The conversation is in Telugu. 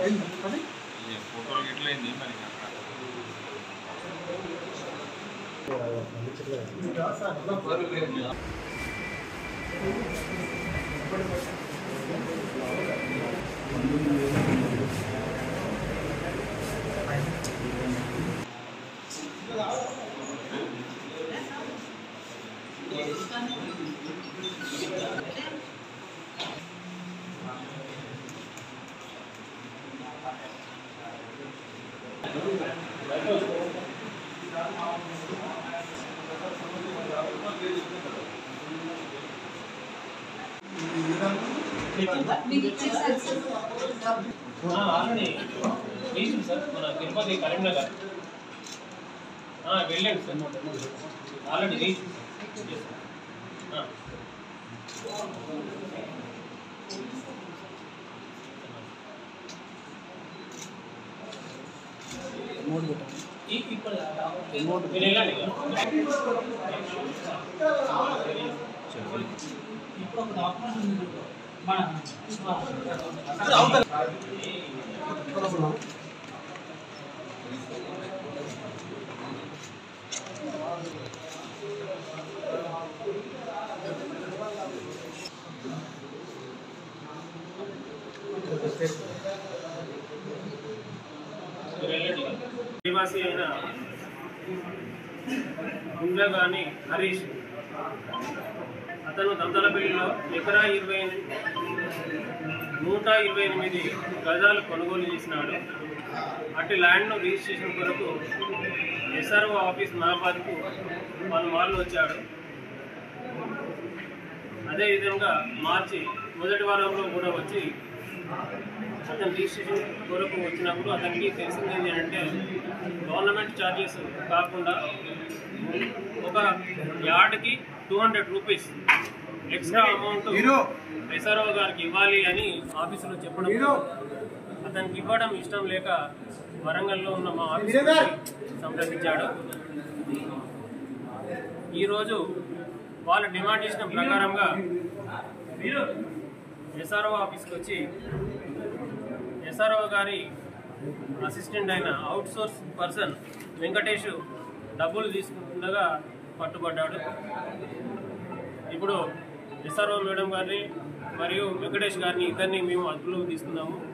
ఫోటోలు ఎట్లయింది మరి సార్ మన తిరుపతి కరీంనగర్ వెళ్ళండి సార్ ఆల్రెడీ రీచ్ మీరు వెళ్ళండి ఇప్పుడు ఒక డాక్యుమెంట్ నివాసి అయిన గుండ్లగాని హరీష్ అతను దంతలపల్లిలో ఎకరా 128 గజాలు కొనుగోలు చేసినాడు. అట్టి ల్యాండ్ను రిజిస్ట్రేషన్ కొరకు ఎస్ఆర్ఓ ఆఫీస్ మహాబాద్కు పలుమార్లు వచ్చాడు. అదేవిధంగా మార్చి మొదటి వారంలో కూడా వచ్చి అతను రిజిస్ట్రేషన్ కొరకు వచ్చినప్పుడు అతనికి తెలిసింది ఏంటంటే గవర్నమెంట్ ఛార్జెస్ కాకుండా ఒక యార్డ్కి 200 రూపీస్ ఎక్స్ట్రా అమౌంట్ ఎస్ఆర్ఓ గారికి ఇవ్వాలి అని ఆఫీసులో చెప్పడం, అతనికి ఇవ్వడం ఇష్టం లేక వరంగల్లో ఉన్న మా ఆఫీసుని సంప్రదించాడు. ఈరోజు వాళ్ళు డిమాండ్ చేసిన ప్రకారంగా ఎస్ఆర్ఓ ఆఫీస్కి వచ్చి ఎస్ఆర్ఓ గారి అసిస్టెంట్ అయిన అవుట్సోర్స్ పర్సన్ వెంకటేష్ డబ్బులు తీసుకుంటుండగా పట్టుబడ్డాడు. ఇప్పుడు ఎస్ఆర్ఓ మేడం గారిని మరియు వెంకటేష్ గారిని ఇద్దరిని మేము అదుపులోకి తీసుకున్నాము.